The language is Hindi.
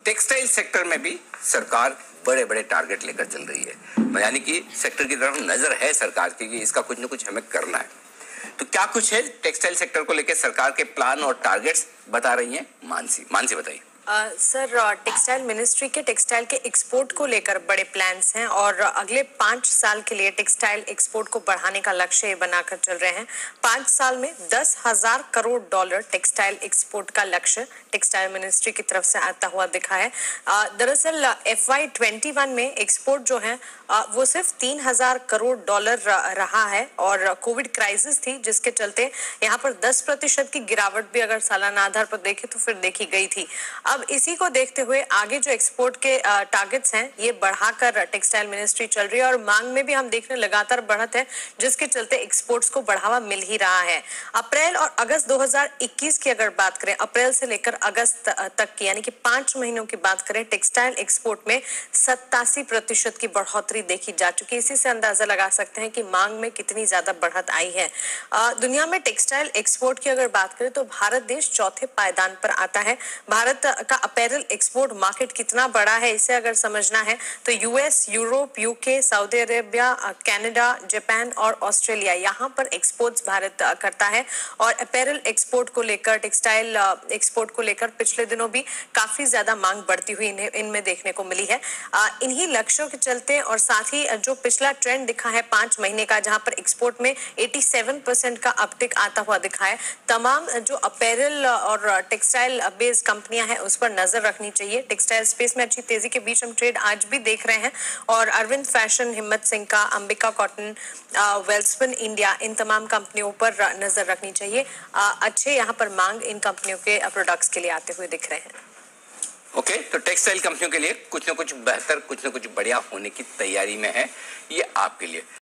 टेक्सटाइल सेक्टर में भी सरकार बड़े बड़े टारगेट लेकर चल रही है, यानी कि सेक्टर की तरफ नजर है सरकार की कि इसका कुछ न कुछ हमें करना है। तो क्या कुछ है टेक्सटाइल सेक्टर को लेकर सरकार के प्लान और टारगेट्स बता रही हैं मानसी बताइए। सर, टेक्सटाइल मिनिस्ट्री के टेक्सटाइल के एक्सपोर्ट को लेकर बड़े प्लान्स हैं और अगले 5 साल के लिए टेक्सटाइल एक्सपोर्ट को बढ़ाने का लक्ष्य बनाकर चल रहे हैं। 5 साल में $10,000 करोड़ टेक्सटाइल एक्सपोर्ट का लक्ष्य टेक्सटाइल मिनिस्ट्री की तरफ से आता हुआ दिखा है। दरअसल FY21 में एक्सपोर्ट जो है वो सिर्फ $3,000 करोड़ रहा है और कोविड क्राइसिस थी जिसके चलते यहाँ पर 10% की गिरावट भी अगर सालाना आधार पर देखें तो फिर देखी गई थी। अब इसी को देखते हुए आगे जो एक्सपोर्ट के टारगेट्स हैं ये बढ़ाकर टेक्सटाइल मिनिस्ट्री चल रही है और मांग में भी हम देख रहे हैं लगातार बढ़त है, जिसके चलते एक्सपोर्ट्स को बढ़ावा मिल ही रहा है। अप्रैल और अगस्त 2021 की अगर बात करें, अप्रैल से लेकर अगस्त तक की यानी कि 5 महीनों की बात करें, टेक्सटाइल एक्सपोर्ट में 87% की बढ़ोतरी देखी जा चुकी है। इसी से अंदाजा लगा सकते हैं कि मांग में कितनी ज्यादा बढ़त आई है। दुनिया में टेक्सटाइल एक्सपोर्ट की अगर बात करें तो भारत देश चौथे पायदान पर आता है। भारत का अपैरल एक्सपोर्ट मार्केट कितना बड़ा है इसे अगर समझना है तो US, Europe, UK, Saudi Arabia, Canada, Japan और ऑस्ट्रेलिया यहाँ पर एक्सपोर्ट्स भारत करता है। और अपैरल एक्सपोर्ट को लेकर, टेक्सटाइल एक्सपोर्ट को लेकर पिछले दिनों भी काफी ज्यादा मांग बढ़ती हुई इनमें देखने को मिली है। इन्हीं लक्ष्यों के चलते और साथ ही जो पिछला ट्रेंड दिखा है 5 महीने का, जहां पर एक्सपोर्ट में 87% का अपटिक आता हुआ दिखा है, तमाम जो अपैरल और टेक्सटाइल बेस्ड कंपनियां हैं उस पर नजर रखनी चाहिए। टेक्सटाइल स्पेस में अच्छी तेजी के बीच हम ट्रेड आज भी देख रहे हैं और अरविंद फैशन, हिम्मत सिंह का, अंबिका कॉटन, वेल्सपन इंडिया, इन तमाम कंपनियों पर नजर रखनी चाहिए। अच्छे यहाँ पर मांग इन कंपनियों के प्रोडक्ट्स के लिए आते हुए दिख रहे हैं। ओके, तो टेक्सटाइल कंपनियों के लिए कुछ न कुछ बेहतर, कुछ न कुछ बढ़िया होने की तैयारी में है, ये आपके लिए।